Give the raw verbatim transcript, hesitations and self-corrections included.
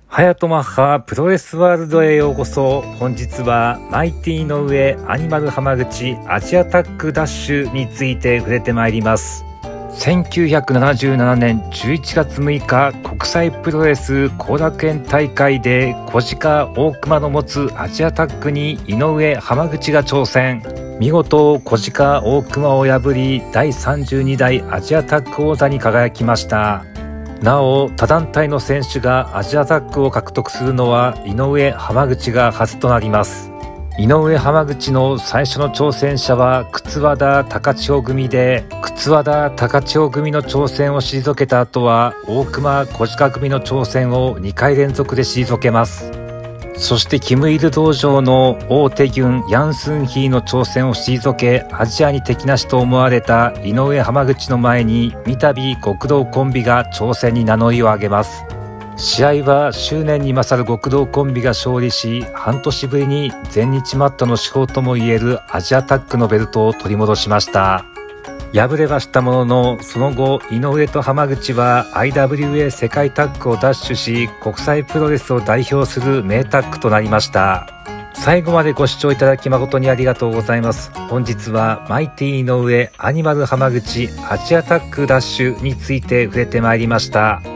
ハヤトマッハプロレスワールドへようこそ。本日はマイティの上アニマル浜口アジアタックダッシュについて触れてまいります。せんきゅうひゃくななじゅうななねんじゅういちがつむいか、国際プロレス後楽園大会で小鹿大熊の持つアジアタックに井上浜口が挑戦。見事小鹿大熊を破りだいさんじゅうにだいアジアタック王座に輝きました。なお他団体の選手がアジアタックを獲得するのは井上浜口が初となります。井上浜口の最初の挑戦者は靴和田高千穂組で、靴和田高千穂組の挑戦を退けた後は大熊小鹿組の挑戦をにかい連続で退けます。そしてキムイル道場の大手軍ヤンスンヒーの挑戦を退け、アジアに敵なしと思われた井上浜口の前に三度極道コンビが挑戦に名乗りを上げます。試合は執念に勝る極道コンビが勝利し、半年ぶりに全日マットの至宝ともいえるアジアタックのベルトを取り戻しました。敗れはしたものの、その後井上と浜口は アイダブリューエー 世界タッグを奪取し、国際プロレスを代表する名タッグとなりました。最後までご視聴いただき誠にありがとうございます。本日はマイティの上アニマル浜口アジアタックダッシュについて触れてまいりました。